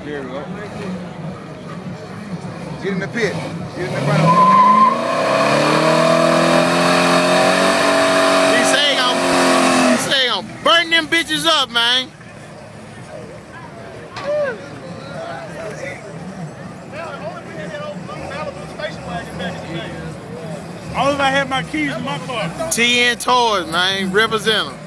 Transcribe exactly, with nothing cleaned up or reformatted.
There we go. Get in the pit. Get in the front. He say I'm, he say I'm burning them bitches up, man. All if I had my keys in my car. T N Toys, man, represent them.